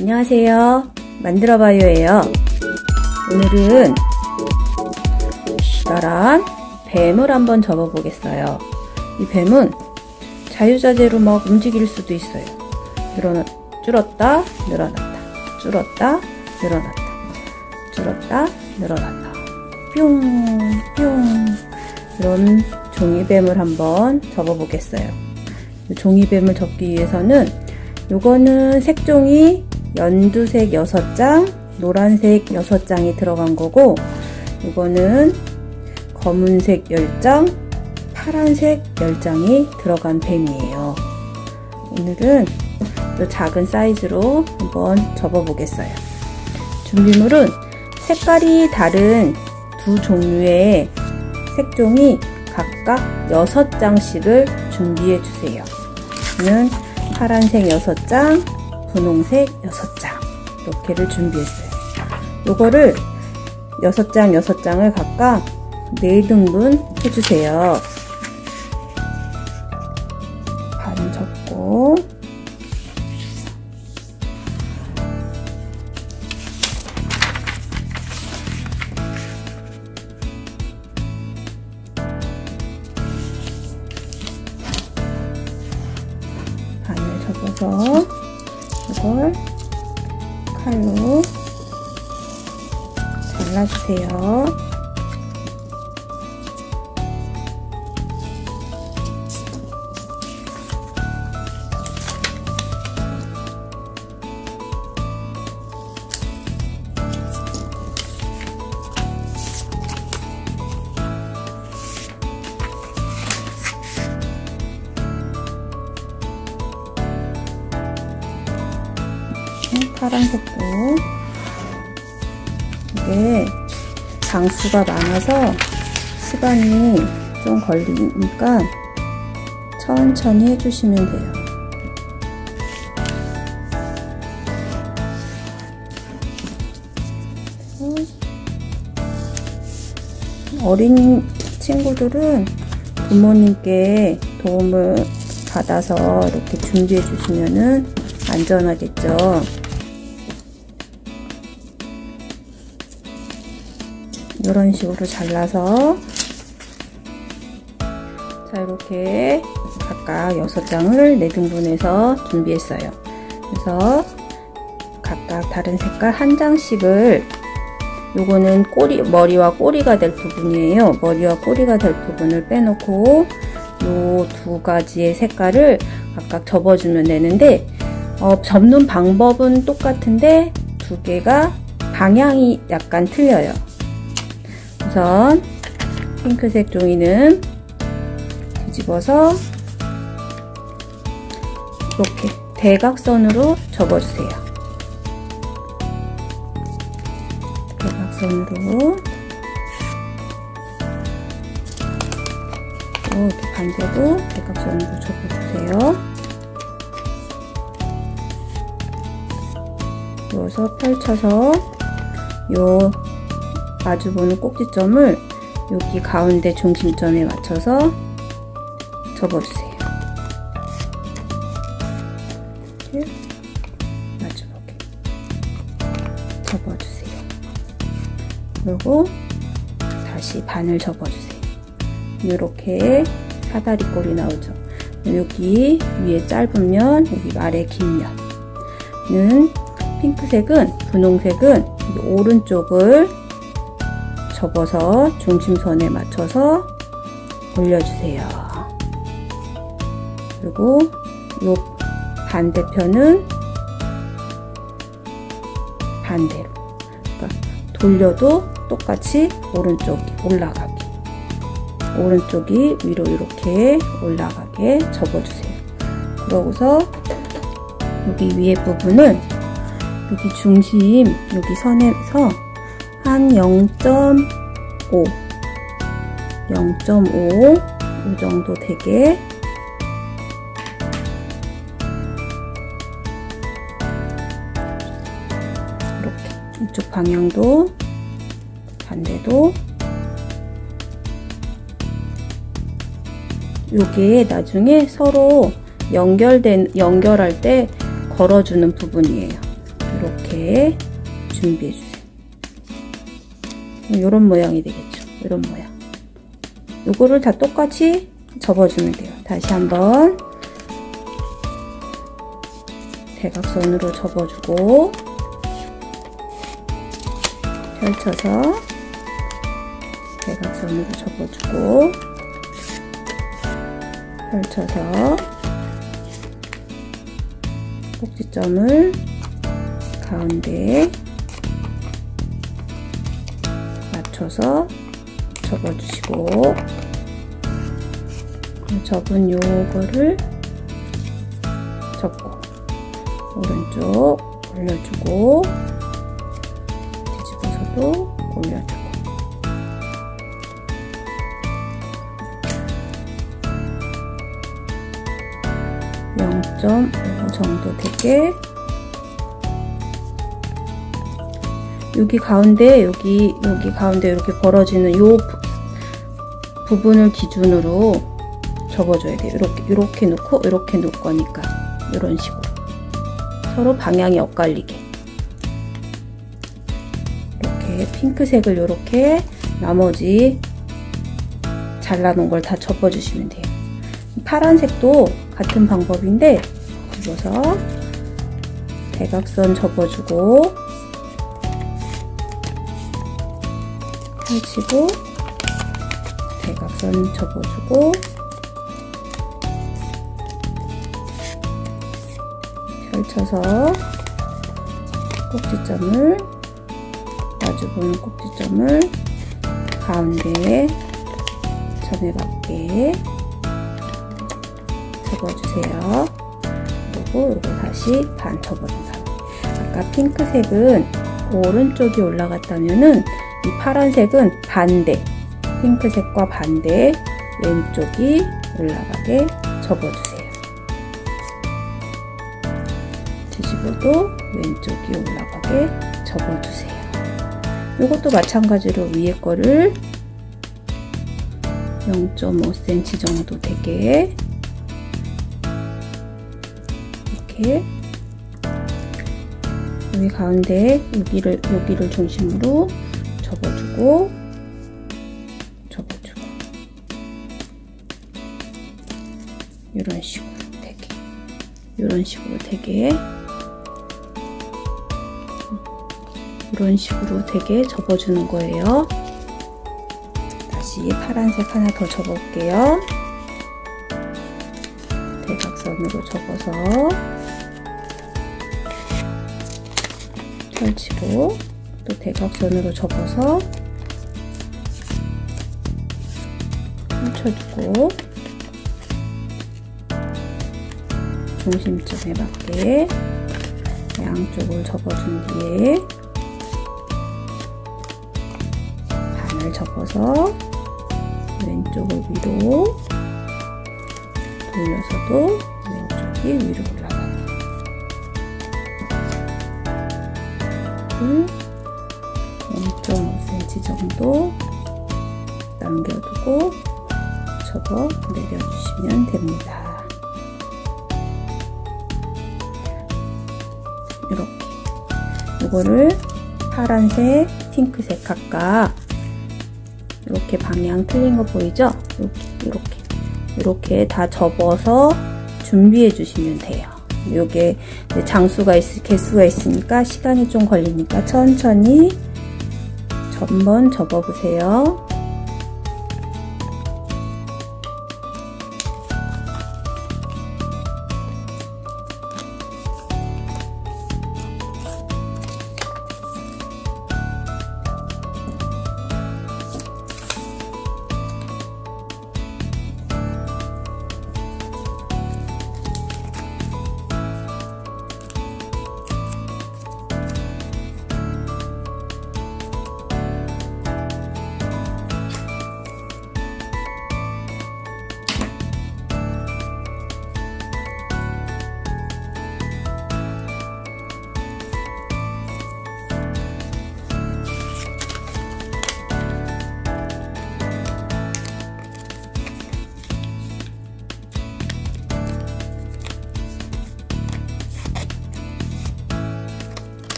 안녕하세요. 만들어봐요예요. 오늘은 기다란 뱀을 한번 접어보겠어요. 이 뱀은 자유자재로 막 움직일 수도 있어요. 줄었다 늘어났다, 줄었다 늘어났다, 줄었다 늘어났다, 뿅뿅. 이런 종이뱀을 한번 접어보겠어요. 이 종이뱀을 접기 위해서는 요거는 색종이 연두색 6장, 노란색 6장이 들어간 거고, 요거는 검은색 10장, 파란색 10장이 들어간 뱀이에요. 오늘은 이 작은 사이즈로 한번 접어 보겠어요. 준비물은 색깔이 다른 두 종류의 색종이 각각 6장씩을 준비해 주세요. 저는 파란색 6장, 분홍색 6장 이렇게를 준비했어요. 요거를 6장을 각각 4등분 해주세요. 반 접고 반을 접어서 이걸 칼로 잘라주세요. 파란색도 이게 장수가 많아서 시간이 좀 걸리니까 천천히 해주시면 돼요. 어린 친구들은 부모님께 도움을 받아서 이렇게 준비해 주시면은 안전하겠죠. 이런 식으로 잘라서, 자, 이렇게 각각 6장을 4등분해서 준비했어요. 그래서 각각 다른 색깔 1장씩을, 요거는 머리와 꼬리가 될 부분이에요. 머리와 꼬리가 될 부분을 빼놓고 요 2가지의 색깔을 각각 접어주면 되는데, 접는 방법은 똑같은데 2개가 방향이 약간 틀려요. 우선 핑크색 종이는 뒤집어서 이렇게 대각선으로 접어주세요. 대각선으로. 이렇게 반대도 대각선으로 접어주세요. 그래서 펼쳐서 요 마주보는 꼭지점을 여기 가운데 중심점에 맞춰서 접어주세요. 이렇게 마주보게 접어주세요. 그리고 다시 반을 접어주세요. 이렇게 사다리 꼴이 나오죠. 여기 위에 짧으면 여기 아래 긴면은 핑크색은, 분홍색은 오른쪽을 접어서 중심선에 맞춰서 올려주세요. 그리고 요 반대편은 반대로, 그러니까 돌려도 똑같이 오른쪽이 올라가게, 오른쪽이 위로 이렇게 올라가게 접어주세요. 그러고서 여기 위에 부분은 여기 중심, 여기 선에서 한 0.5 이 정도 되게 이렇게 이쪽 방향도 반대도 요게 나중에 서로 연결할 때 걸어주는 부분이에요. 이렇게 준비해 주세요. 이런 모양이 되겠죠. 이런 모양. 요거를 다 똑같이 접어주면 돼요. 다시 한번 대각선으로 접어주고 펼쳐서 대각선으로 접어주고 펼쳐서 꼭지점을 가운데에 맞춰서 접어주시고 접은 요거를 접고 오른쪽 올려주고 뒤집어서도 올려주고 0.5 정도 되게 여기 가운데 여기 가운데 이렇게 벌어지는 요 부분을 기준으로 접어줘야 돼요. 이렇게 놓고 이렇게 놓을 거니까 이런 식으로 서로 방향이 엇갈리게 이렇게 핑크색을 이렇게 나머지 잘라놓은 걸 다 접어주시면 돼요. 파란색도 같은 방법인데 접어서 대각선 접어주고 펼치고 대각선 접어주고 펼쳐서 꼭지점을 마주보는 꼭지점을 가운데에 점에 맞게 접어주세요. 그리고 이거 다시 반 접어준다. 아까 핑크색은 오른쪽이 올라갔다면은 이 파란색은 반대, 핑크색과 반대 왼쪽이 올라가게 접어주세요. 뒤집어도 왼쪽이 올라가게 접어주세요. 이것도 마찬가지로 위에 거를 0.5cm 정도 되게 이렇게 여기 가운데 여기를 중심으로 접어주고 이런 식으로 되게 이런 식으로 되게 접어주는 거예요. 다시 파란색 하나 더 접어볼게요. 대각선으로 접어서 펼치고 또 대각선으로 접어서 펼쳐주고 중심점에 맞게 양쪽을 접어준 뒤에 반을 접어서 왼쪽을 위로 돌려서도 왼쪽이 위로 올라가게 0.5cm 정도 남겨두고 접어 내려주시면 됩니다. 이렇게 이거를 파란색, 핑크색 각각 이렇게 방향 틀린 거 보이죠? 이렇게 다 접어서 준비해 주시면 돼요. 요게 개수가 있으니까 시간이 좀 걸리니까 천천히 한번 접어 보세요.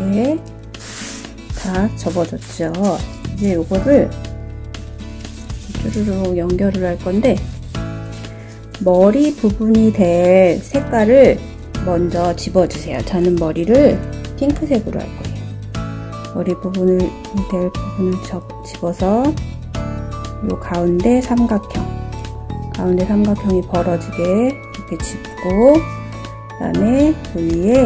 이렇게 다 접어줬죠. 이제 요거를 쭈루루 연결을 할 건데, 머리 부분이 될 색깔을 먼저 집어주세요. 저는 머리를 핑크색으로 할 거예요. 머리 부분을 될 부분을 집어서 요 가운데 삼각형이 벌어지게 이렇게 짚고, 그 다음에 그 위에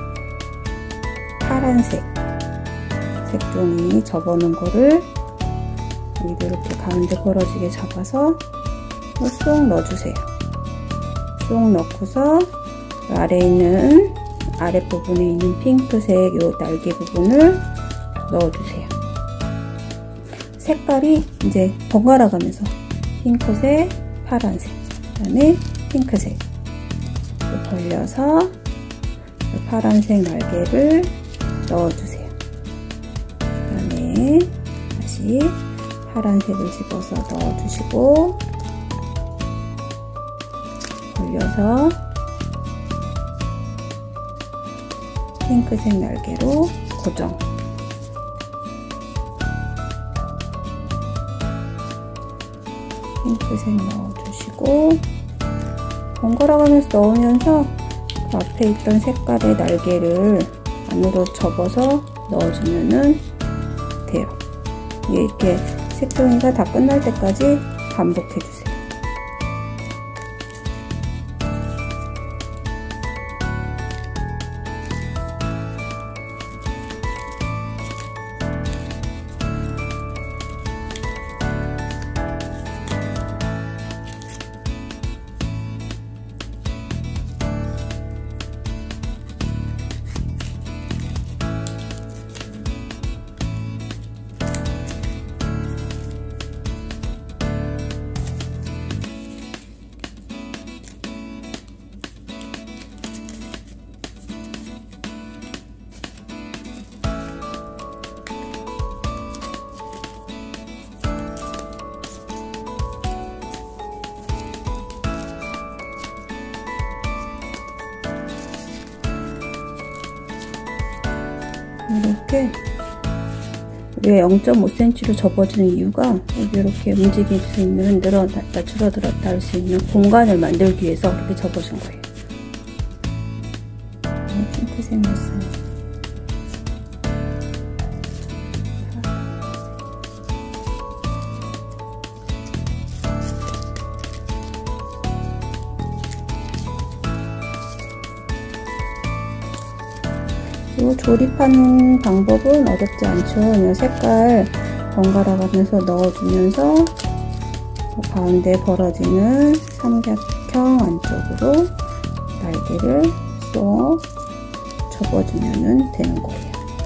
파란색 색종이 접어놓은 거를 이렇게 가운데 벌어지게 잡아서 쏙 넣어주세요. 쏙 넣고서 아랫부분에 있는 핑크색 요 날개 부분을 넣어주세요. 색깔이 이제 번갈아 가면서 핑크색, 파란색, 그 다음에 핑크색 벌려서 파란색 날개를 넣어주세요. 그 다음에 다시 파란색을 집어서 넣어주시고, 벌려서 핑크색 날개로 고정. 핑크색 넣어주시고, 번갈아 가면서 넣으면서 그 앞에 있던 색깔의 날개를 안으로 접어서 넣어주면 돼요. 이렇게 색종이가 다 끝날 때까지 반복해주세요. 이렇게 우리가 0.5cm로 접어주는 이유가 여기 이렇게 움직일 수 있는, 늘어났다 줄어들었다 할 수 있는 공간을 만들기 위해서 이렇게 접어준 거예요. 핑크색 넣었어요. 이 조립하는 방법은 어렵지 않죠. 그냥 색깔 번갈아 가면서 넣어주면서 가운데 벌어지는 삼각형 안쪽으로 날개를 쏙 접어주면 되는 거예요.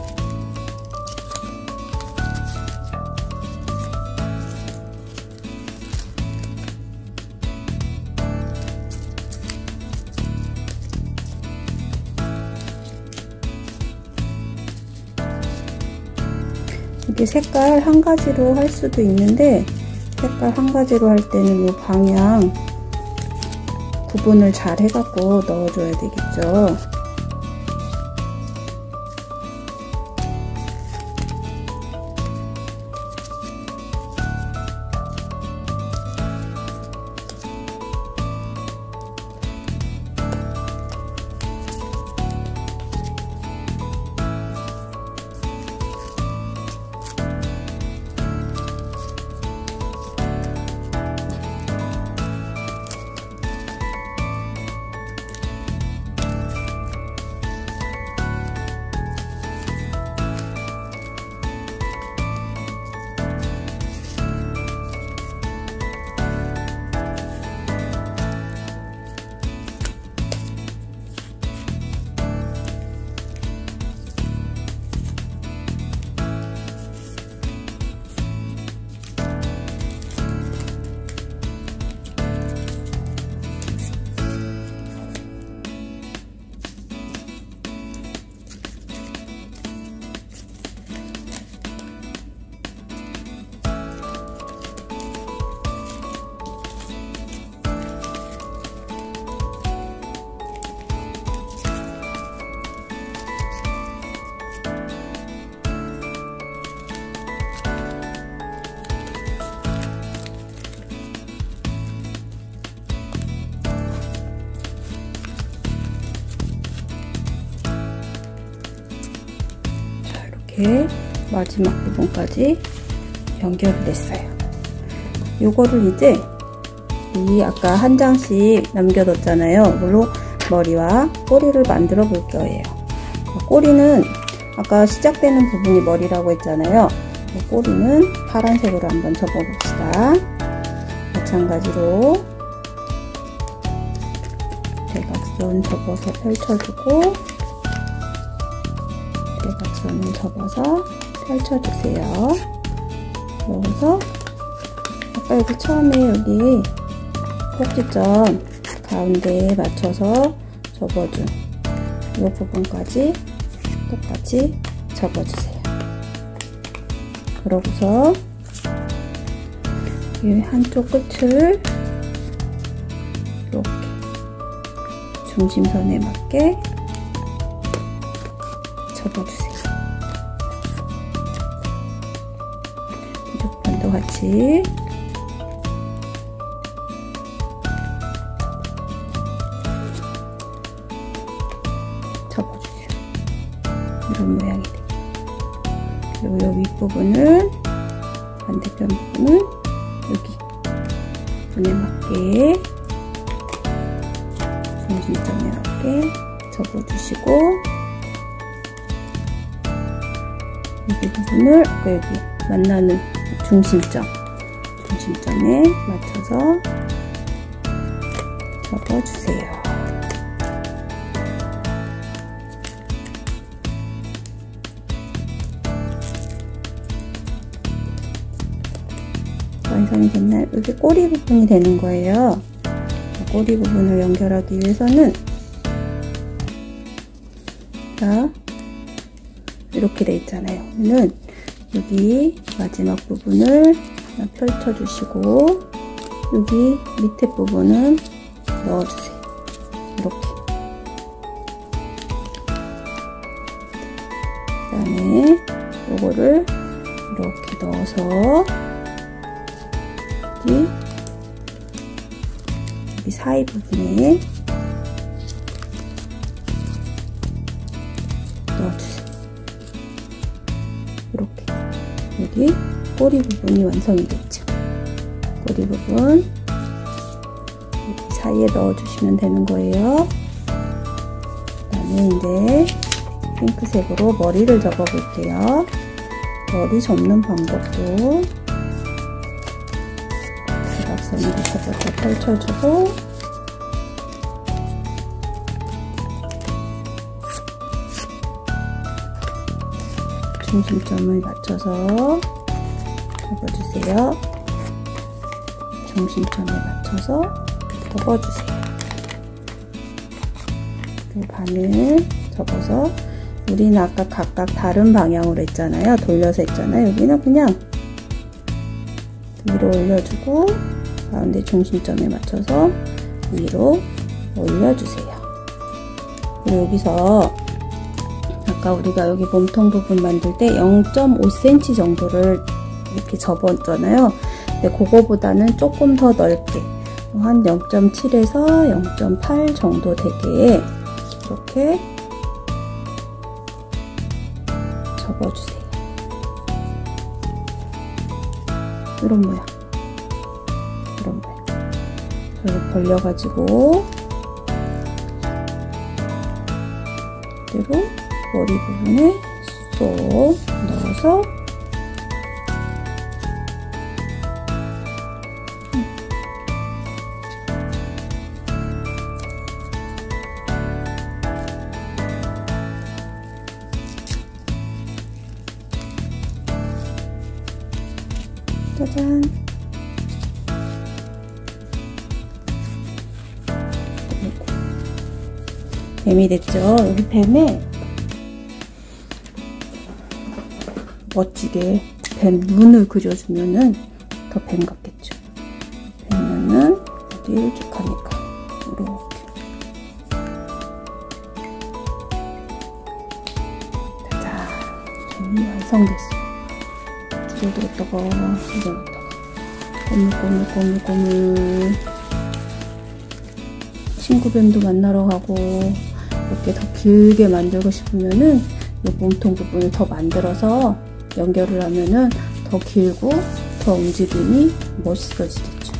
이게 색깔 한 가지로 할 수도 있는데, 색깔 한 가지로 할 때는 이 방향 구분을 잘 해갖고 넣어줘야 되겠죠. 이렇게 마지막 부분까지 연결이 됐어요. 요거를 이제 이 아까 한 장씩 남겨뒀잖아요. 이걸로 머리와 꼬리를 만들어 볼 거예요. 꼬리는 아까 시작되는 부분이 머리라고 했잖아요. 꼬리는 파란색으로 한번 접어봅시다. 마찬가지로 대각선 접어서 펼쳐주고 대각선을 접어서 펼쳐주세요. 그래서 아까 여기 처음에 여기 꼭지점 가운데에 맞춰서 접어준 이 부분까지 똑같이 접어주세요. 그러고서 이 한쪽 끝을 이렇게 중심선에 맞게 접어주세요. 이쪽 편도 같이 접어주세요. 이런 모양이 돼요. 그리고 이 윗부분을 반대편 부분을 여기 부분에 맞게 중심점에 맞게 접어주시고 여기 부분을 여기 만나는 중심점에 맞춰서 접어주세요. 완성이 됐나요? 여기 꼬리 부분이 되는 거예요. 꼬리 부분을 연결하기 위해서는 자 이렇게 돼 있잖아요. 그러면 여기 마지막 부분을 펼쳐주시고 여기 밑에 부분은 넣어주세요. 이렇게. 그 다음에 요거를 이렇게 넣어서 여기 사이 부분에 넣어주세요. 이렇게 여기 꼬리 부분이 완성이 됐죠. 꼬리 부분 여기 사이에 넣어주시면 되는 거예요. 그 다음에 이제 핑크색으로 머리를 접어 볼게요. 머리 접는 방법도 대각선으로 접어서 펼쳐주고 중심점을 맞춰서 접어주세요. 중심점에 맞춰서 접어주세요. 그리고 반을 접어서 우리는 아까 각각 다른 방향으로 했잖아요. 돌려서 했잖아요. 여기는 그냥 위로 올려주고 가운데 중심점에 맞춰서 위로 올려주세요. 그리고 여기서 아까 우리가 여기 몸통 부분 만들 때 0.5cm 정도를 이렇게 접었잖아요. 근데 그거보다는 조금 더 넓게 한 0.7에서 0.8 정도 되게 이렇게 접어주세요. 이런 모양. 이런 모양. 그리고 벌려가지고 그대로 머리 부분에 쏙 넣어서 짜잔. 뱀이 됐죠? 여기 뱀에 멋지게 뱀 눈을 그려주면은 더 뱀 같겠죠? 뱀 눈은 어디 일축하니까 이렇게. 짜잔. 뱀이 완성됐어요. 줄여들었다가 이러다가 꼬물꼬물 친구뱀도 만나러 가고 이렇게 더 길게 만들고 싶으면은 이 몸통 부분을 더 만들어서 연결을 하면은 더 길고 더 움직임이 멋있어지겠죠.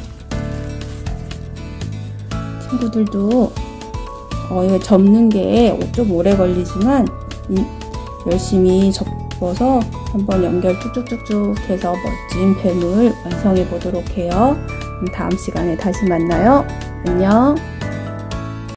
친구들도 이거 접는 게 좀 오래 걸리지만 열심히 접어서 한번 연결 쭉쭉쭉쭉 해서 멋진 뱀을 완성해 보도록 해요. 그럼 다음 시간에 다시 만나요. 안녕.